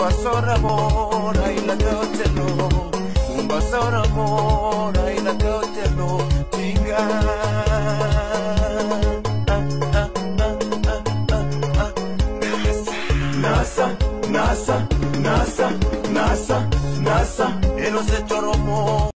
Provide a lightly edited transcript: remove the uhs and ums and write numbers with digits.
basor amor ay la telo un basor amor ay la telo tinga nasa nasa nasa nasa nasa en los hechos